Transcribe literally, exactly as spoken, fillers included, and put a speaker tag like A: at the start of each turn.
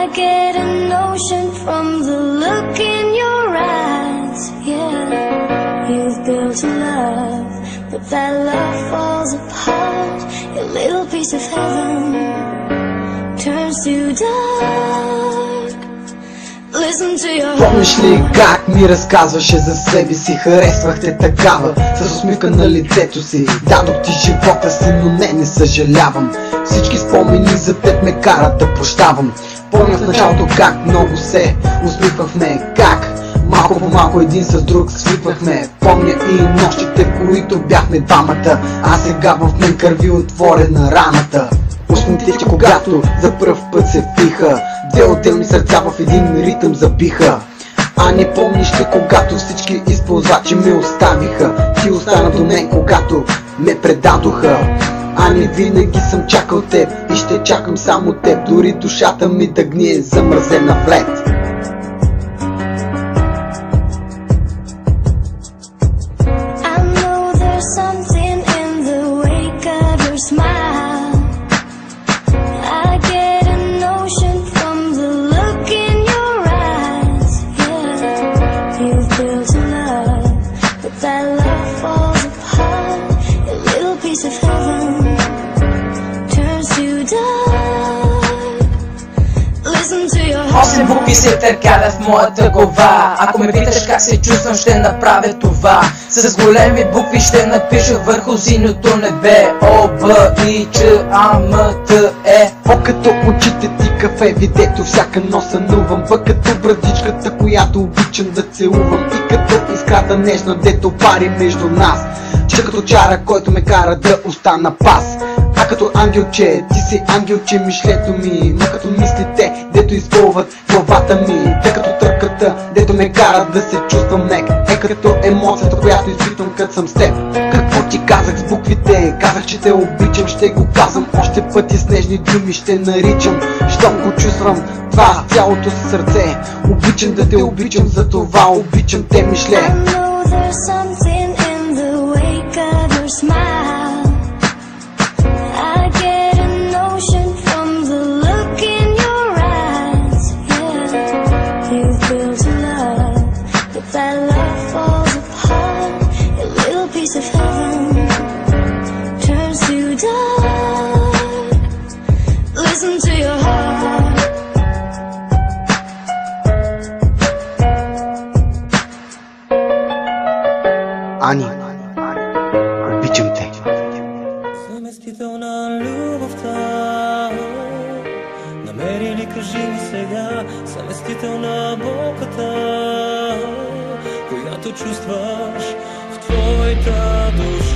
A: get a notion from the look in your eyes. Yeah, you've built a love, but that love falls apart. Your little piece of heaven turns to dark. Listen to your heart.
B: Помниш ли как ми разказваше за себе си? Харесвахте такава, с усмивка на лицето си. Дадох ти живота си, но не, не съжалявам. Всички спомени за теб ме карат да прощавам. Помня в началото как много се усмихвахме, как малко по малко един с друг свиквахме. Помня и нощите, които бяхме двамата, а сега в мен кърви отворена раната. Усмихте, когато за пръв път се впиха, две отделни сърца в един ритъм забиха. А не помниш ли, когато всички използвачи ме оставиха? Ти остана до мен, когато ме предадоха. А не винаги съм чакал теб и ще чакам само теб, дори душата ми да гние замръзена в лед.
C: Осем букви се търкалят в моята глава. Ако ме питаш как се чувствам, ще направя това. С големи букви ще напиша върху синьото небе. О, Б, И, Ч, А, М, Т, Е.
B: О, като очите ти кафе, видето всяка нощ сънувам. Б, като брадичката, която обичам да целувам. И като искрата нежна, дето пари между нас. Ч като чара, който ме кара да остана пас. А като ангелче, ти си ангелче, мишлето ми. Ма като мислите, дето изпълват главата ми. Те като търката, дето ме карат да се чувствам мек. Е като емоцията, която изпитвам като съм с теб. Какво ти казах с буквите? Казах, че те обичам, ще го казвам още пъти с нежни думи, ще наричам. Щом го чувствам това с цялото си сърце. Обичам да те обичам, за това обичам те, мишле. Ани, обичам те.
D: Съместител на любовта, намери ли, кажи ми сега, съместител на болката, която чувстваш в твоята душа.